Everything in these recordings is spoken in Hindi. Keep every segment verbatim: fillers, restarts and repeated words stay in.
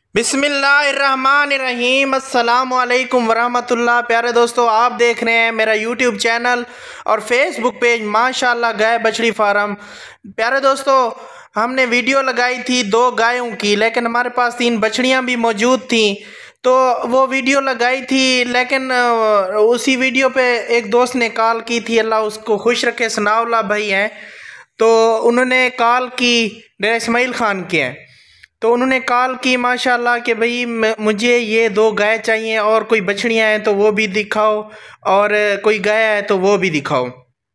बिस्मिल्लाहिर्रहमानिर्रहीम अस्सलामुअलैकुम वरहमतुल्लाह। प्यारे दोस्तों, आप देख रहे हैं मेरा यूट्यूब चैनल और फेसबुक पेज माशाल्लाह गाय बछड़ी फार्म। प्यारे दोस्तों, हमने वीडियो लगाई थी दो गायों की, लेकिन हमारे पास तीन बछड़ियां भी मौजूद थी, तो वो वीडियो लगाई थी। लेकिन उसी वीडियो पे एक दोस्त ने कॉल की थी, अल्लाह उसको खुश रखे, सनाउल्लाह भाई हैं, तो उन्होंने कॉल की, डेरा इस्माइल ख़ान के हैं, तो उन्होंने कॉल की माशाल्लाह कि भाई मुझे ये दो गाय चाहिए और कोई बछड़ियाँ हैं तो वो भी दिखाओ और कोई गाय है तो वो भी दिखाओ।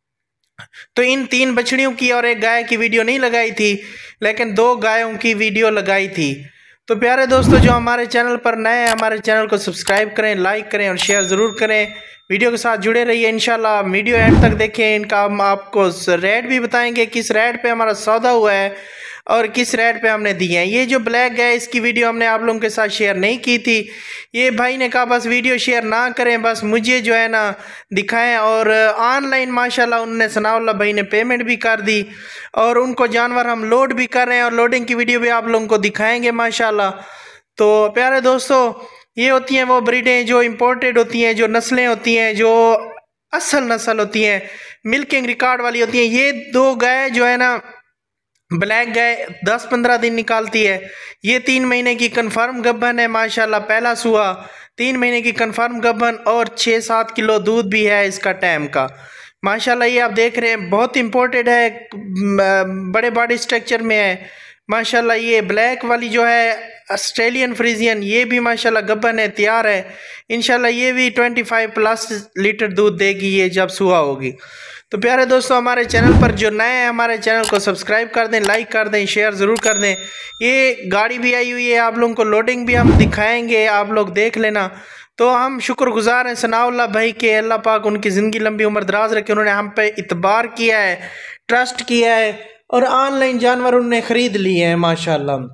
तो इन तीन बछड़ियों की और एक गाय की वीडियो नहीं लगाई थी, लेकिन दो गायों की वीडियो लगाई थी। तो प्यारे दोस्तों, जो हमारे चैनल पर नए हैं, हमारे चैनल को सब्सक्राइब करें, लाइक करें और शेयर ज़रूर करें। वीडियो के साथ जुड़े रहिए इंशाल्लाह, वीडियो एंड तक देखें। इनका हम आपको रेट भी बताएंगे, किस रेट पे हमारा सौदा हुआ है और किस रेट पे हमने दिए हैं। ये जो ब्लैक है, इसकी वीडियो हमने आप लोगों के साथ शेयर नहीं की थी। ये भाई ने कहा बस वीडियो शेयर ना करें, बस मुझे जो है ना दिखाएं, और ऑनलाइन माशाल्लाह उन्होंने सनाउल्लाह भाई ने पेमेंट भी कर दी और उनको जानवर हम लोड भी कर रहे हैं और लोडिंग की वीडियो भी आप लोगों को दिखाएंगे माशाल्लाह। तो प्यारे दोस्तों, ये होती हैं वो ब्रीडें जो इम्पोर्टेड होती हैं, जो नस्लें होती हैं, जो असल नस्ल होती हैं, मिल्किंग रिकॉर्ड वाली होती हैं। ये दो गाय जो है ना, ब्लैक गाय दस पंद्रह दिन निकालती है। ये तीन महीने की कंफर्म गब्बन है माशाल्लाह, पहला सुहा, तीन महीने की कंफर्म गब्बन और छः सात किलो दूध भी है इसका टाइम का माशाल्लाह। ये आप देख रहे हैं, बहुत इम्पोर्टेड है, बड़े बॉडी स्ट्रक्चर में है माशाल्लाह। ये ब्लैक वाली जो है ऑस्ट्रेलियन फ्रीजियन, ये भी माशाल्लाह गब्बन है, तैयार है इंशाल्लाह। ये भी पच्चीस प्लस लीटर दूध देगी ये जब सुहा होगी। तो प्यारे दोस्तों, हमारे चैनल पर जो नए हैं, हमारे चैनल को सब्सक्राइब कर दें, लाइक कर दें, शेयर ज़रूर कर दें। ये गाड़ी भी आई हुई है, आप लोगों को लोडिंग भी हम दिखाएंगे, आप लोग देख लेना। तो हम शुक्रगुजार हैं सनाउल्लाह भाई के, अल्लाह पाक उनकी ज़िंदगी लंबी उम्र दराज रखे। उन्होंने हम पे इतबार किया है, ट्रस्ट किया है और ऑनलाइन जानवर उन्होंने ख़रीद लिए हैं माशाल्लाह।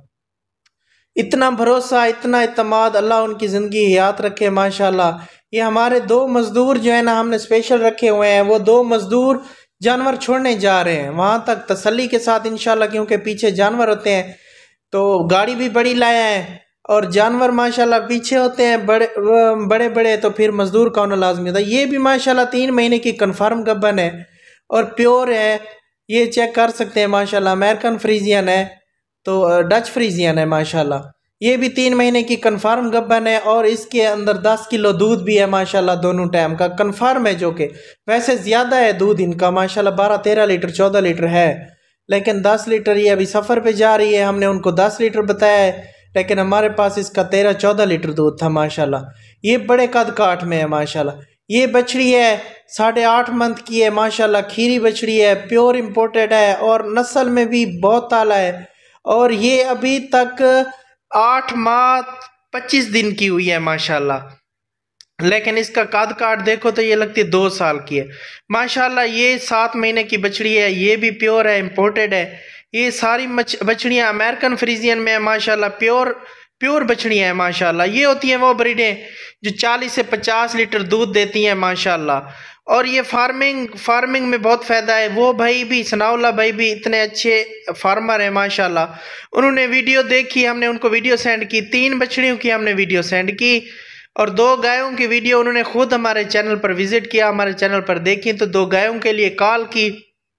इतना भरोसा, इतना इत्मीनान, अल्लाह उनकी ज़िंदगी हयात रखे माशाल्लाह। ये हमारे दो मज़दूर जो है ना, हमने स्पेशल रखे हुए हैं, वो दो मज़दूर जानवर छोड़ने जा रहे हैं वहाँ तक तसल्ली के साथ इंशाल्लाह, क्योंकि पीछे जानवर होते हैं। तो गाड़ी भी बड़ी लाया है और जानवर माशाल्लाह पीछे होते हैं बड़े बड़े बड़े, तो फिर मज़दूर का होना लाजमी होता है। ये भी माशाल्लाह तीन महीने की कन्फर्म गब्बन है और प्योर है, ये चेक कर सकते हैं माशाल्लाह। अमेरिकन फ्रीजियन है, तो डच फ्रीजियन है माशाल्लाह। ये भी तीन महीने की कन्फर्म गब्बन है और इसके अंदर दस किलो दूध भी है माशाल्लाह, दोनों टाइम का कन्फर्म है, जो कि वैसे ज़्यादा है दूध इनका माशाल्लाह, बारह तेरह लीटर चौदह लीटर है, लेकिन दस लीटर ये अभी सफ़र पे जा रही है। हमने उनको दस लीटर बताया है, लेकिन हमारे पास इसका तेरह चौदह लीटर दूध था माशाल्लाह। ये बड़े कद काठ में है माशाल्लाह। ये बछड़ी है साढ़े आठ मंथ की है माशाल्लाह, खीरी बछड़ी है, प्योर इम्पोर्टेड है और नस्ल में भी बहुत ताला है। और ये अभी तक आठ माह पच्चीस दिन की हुई है माशाल्लाह, लेकिन इसका कद काट देखो तो ये लगती है दो साल की है माशाल्लाह। ये सात महीने की बछड़ी है, ये भी प्योर है, इम्पोर्टेड है। ये सारी बछड़ियाँ अमेरिकन फ्रीजियन में है माशाल्लाह, प्योर प्योर बछड़ियाँ हैं माशाल्लाह। ये होती हैं वो ब्रीडें जो चालीस से पचास लीटर दूध देती हैं माशाल्लाह। और ये फार्मिंग फार्मिंग में बहुत फ़ायदा है। वो भाई भी सनाउल्लाह भाई भी इतने अच्छे फार्मर हैं माशाल्लाह। उन्होंने वीडियो देखी, हमने उनको वीडियो सेंड की, तीन बछड़ियों की हमने वीडियो सेंड की और दो गायों की वीडियो उन्होंने खुद हमारे चैनल पर विज़िट किया, हमारे चैनल पर देखी, तो दो गायों के लिए कॉल की।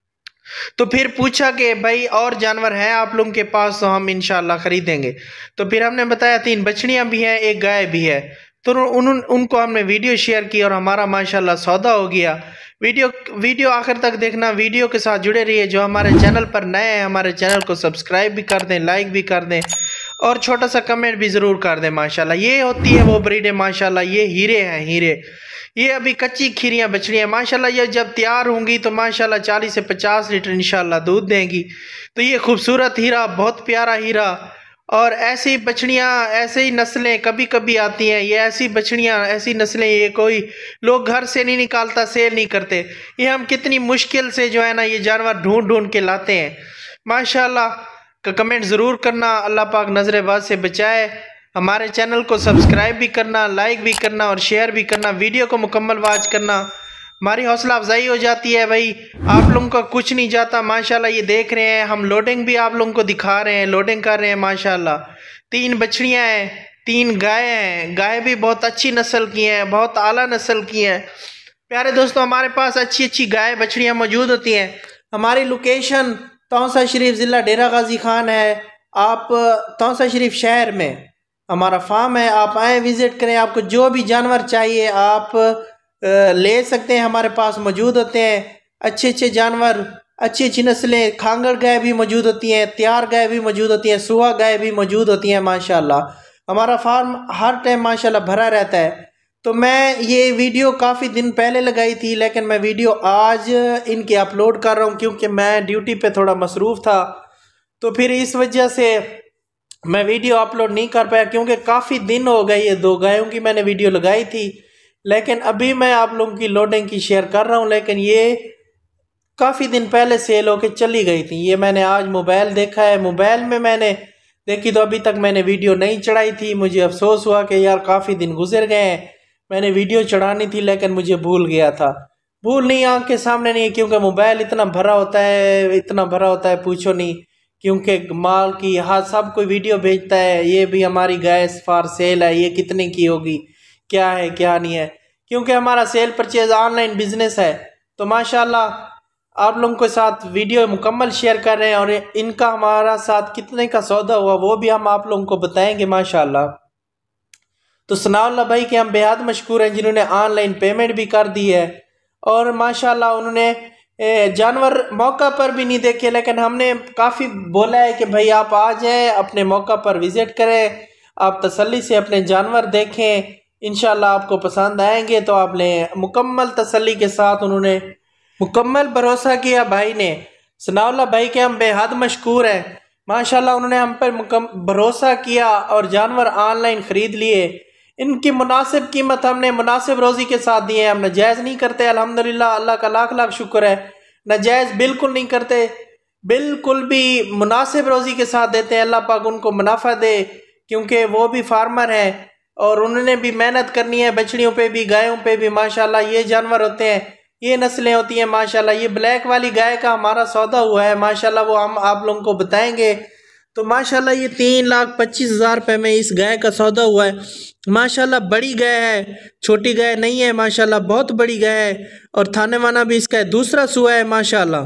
तो फिर पूछा कि भाई और जानवर हैं आप लोगों के पास, तो हम इंशाल्लाह ख़रीदेंगे। तो फिर हमने बताया तीन बछड़ियाँ भी हैं, एक गाय भी है, तो उन उनको हमने वीडियो शेयर की और हमारा माशाल्लाह सौदा हो गया। वीडियो वीडियो आखिर तक देखना, वीडियो के साथ जुड़े रहिए। जो हमारे चैनल पर नए हैं, हमारे चैनल को सब्सक्राइब भी कर दें, लाइक भी कर दें और छोटा सा कमेंट भी ज़रूर कर दें माशाल्लाह। ये होती है वो ब्रीडें माशाल्लाह, ये हीरे हैं, हीरे। ये अभी कच्ची खीरियाँ बछड़ियाँ माशाल्लाह, ये जब तैयार होंगी तो माशाल्लाह चालीस से पचास लीटर इंशाल्लाह दूध देंगी। तो ये खूबसूरत हीरा, बहुत प्यारा हीरा। और ऐसी बछड़ियाँ, ऐसे ही नस्लें कभी कभी आती हैं। ये ऐसी बछड़ियाँ, ऐसी नस्लें ये कोई लोग घर से नहीं निकालता, सेल नहीं करते। ये हम कितनी मुश्किल से जो है ना ये जानवर ढूंढ ढूंढ के लाते हैं माशाल्लाह। का कमेंट ज़रूर करना, अल्लाह पाक नज़र-ए-बद से बचाए। हमारे चैनल को सब्सक्राइब भी करना, लाइक भी करना और शेयर भी करना, वीडियो को मुकम्मल वॉच करना। हमारी हौसला अफजाई हो जाती है भाई, आप लोगों का कुछ नहीं जाता माशाल्लाह। ये देख रहे हैं हम, लोडिंग भी आप लोगों को दिखा रहे हैं, लोडिंग कर रहे हैं माशाल्लाह। तीन बछड़ियाँ हैं, तीन गाय हैं। गाय भी बहुत अच्छी नस्ल की हैं, बहुत आला नस्ल की हैं। प्यारे दोस्तों, हमारे पास अच्छी अच्छी गाय बछड़ियाँ मौजूद होती हैं। हमारी लोकेशन तौसा शरीफ ज़िला डेरा गाजी खान है। आप तौसा शरीफ शहर में हमारा फार्म है, आप आए विज़िट करें। आपको जो भी जानवर चाहिए आप ले सकते हैं, हमारे पास मौजूद होते हैं। अच्छे अच्छे जानवर, अच्छी अच्छी नस्लें, खांगड़ गाय भी मौजूद होती हैं, तैयार गाय भी मौजूद होती हैं, सुहा गाय भी मौजूद होती हैं। माशाल्लाह हमारा फार्म हर टाइम माशाल्लाह भरा रहता है। तो मैं ये वीडियो काफ़ी दिन पहले लगाई थी, लेकिन मैं वीडियो आज इनके अपलोड कर रहा हूँ क्योंकि मैं ड्यूटी पे थोड़ा मसरूफ़ था। तो फिर इस वजह से मैं वीडियो अपलोड नहीं कर पाया, क्योंकि काफ़ी दिन हो गए ये दो गायों की मैंने वीडियो लगाई थी। लेकिन अभी मैं आप लोगों की लोडिंग की शेयर कर रहा हूँ, लेकिन ये काफ़ी दिन पहले सेल होके चली गई थी। ये मैंने आज मोबाइल देखा है, मोबाइल में मैंने देखी तो अभी तक मैंने वीडियो नहीं चढ़ाई थी। मुझे अफसोस हुआ कि यार काफ़ी दिन गुजर गए हैं, मैंने वीडियो चढ़ानी थी लेकिन मुझे भूल गया था। भूल नहीं, आँख के सामने नहीं, क्योंकि मोबाइल इतना भरा होता है, इतना भरा होता है पूछो नहीं। क्योंकि माल की हाँ सब कोई वीडियो भेजता है, ये भी हमारी गाय फॉर सेल है, ये कितने की होगी, क्या है क्या नहीं है। क्योंकि हमारा सेल परचेज ऑनलाइन बिजनेस है, तो माशाल्लाह आप लोगों के साथ वीडियो मुकम्मल शेयर कर रहे हैं। और इनका हमारा साथ कितने का सौदा हुआ वो भी हम आप लोगों को बताएंगे माशाल्लाह। तो सनाउल्लाह भाई के हम बेहद मशहूर हैं, जिन्होंने ऑनलाइन पेमेंट भी कर दी है। और माशाल्लाह उन्होंने जानवर मौका पर भी नहीं देखे, लेकिन हमने काफ़ी बोला है कि भाई आप आ जाएं, अपने मौका पर विज़िट करें, आप तसल्ली से अपने जानवर देखें, इंशाल्लाह आपको पसंद आएंगे तो आप लें। मुकम्मल तसल्ली के साथ उन्होंने मुकम्मल भरोसा किया भाई ने। सनाउल्लाह भाई के हम बेहद मशहूर हैं माशाल्लाह, उन्होंने हम पर भरोसा किया और जानवर ऑनलाइन ख़रीद लिए। इनकी मुनासिब कीमत हमने मुनासिब रोज़ी के साथ दी है, हम नाजायज़ नहीं करते। अल्हम्दुलिल्लाह, अल्लाह का लाख लाख शुक्र है, नाजायज़ बिल्कुल नहीं करते, बिल्कुल भी मुनासिब रोज़ी के साथ देते हैं। अल्लाह पाक उनको मुनाफा दे, क्योंकि वो भी फार्मर हैं और उन्होंने भी मेहनत करनी है। बछड़ियों पे भी गायों पे भी माशाल्लाह ये जानवर होते हैं, ये नस्लें होती हैं माशाल्लाह। ये ब्लैक वाली गाय का हमारा सौदा हुआ है माशाल्लाह, वो हम आप लोगों को बताएंगे। तो माशाल्लाह ये तीन लाख पच्चीस हज़ार रुपये में इस गाय का सौदा हुआ है माशाल्लाह। बड़ी गाय है, छोटी गाय नहीं है माशाल्लाह, बहुत बड़ी गाय है। और थाने वाना भी इसका है, दूसरा सुआ है माशाल्लाह।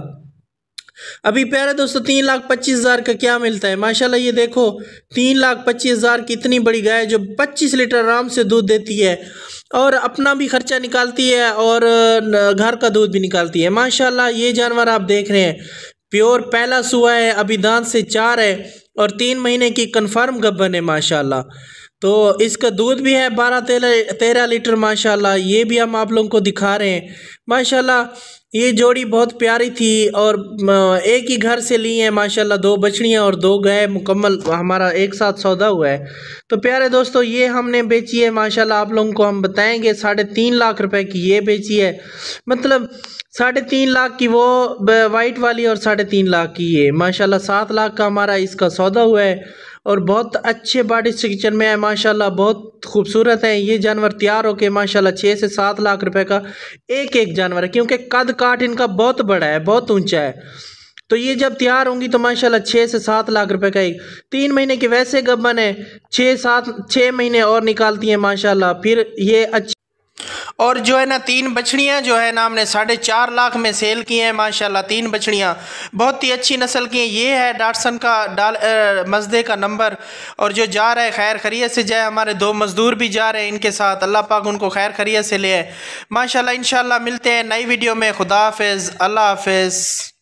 अभी प्यारे दोस्तों तीन लाख पच्चीस हज़ार का क्या मिलता है माशाल्लाह। ये देखो तीन लाख पच्चीस हज़ार की इतनी बड़ी गाय जो पच्चीस लीटर आराम से दूध देती है और अपना भी खर्चा निकालती है और घर का दूध भी निकालती है माशाल्लाह। ये जानवर आप देख रहे हैं प्योर पहला सुआ है, अभी दांत से चार है और तीन महीने की कंफर्म गब्बन है माशाल्लाह। तो इसका दूध भी है बारह तेरह तेरह लीटर माशाल्लाह। ये भी हम आप लोगों को दिखा रहे हैं माशाल्लाह। ये जोड़ी बहुत प्यारी थी और एक ही घर से ली है माशाल्लाह, दो बछड़ियाँ और दो गाय, मुकम्मल हमारा एक साथ सौदा हुआ है। तो प्यारे दोस्तों ये हमने बेची है माशाल्लाह, आप लोगों को हम बताएंगे। साढ़े तीन लाख रुपए की ये बेची है, मतलब साढ़े तीन लाख की वो वाइट वाली और साढ़े तीन लाख की ये माशाल्लाह। सात लाख का हमारा इसका सौदा हुआ है और बहुत अच्छे बॉडी स्ट्रक्चर में है माशाल्लाह, बहुत खूबसूरत है। ये जानवर तैयार होके माशाल्लाह छः से सात लाख रुपए का एक एक जानवर है, क्योंकि कद काट इनका बहुत बड़ा है, बहुत ऊंचा है। तो ये जब तैयार होंगी तो माशाल्लाह छः से सात लाख रुपए का एक। तीन महीने की वैसे गब्बन है, छः सात छः महीने और निकालती हैं माशाल्लाह। फिर ये अच्छी और जो है ना तीन बछड़ियाँ जो है ना हमने साढ़े चार लाख में सेल की हैं माशाल्लाह। तीन बछड़ियाँ बहुत ही अच्छी नस्ल की हैं। ये है डाटसन का डाल मजदे का नंबर, और जो जा रहा है खैर खैरियत से जाए। हमारे दो मजदूर भी जा रहे हैं इनके साथ, अल्लाह पाक उनको खैर खैरियत से ले आए माशाल्लाह। इंशाल्लाह मिलते हैं नई वीडियो में। खुदा हाफिज़, अल्लाह हाफिज़।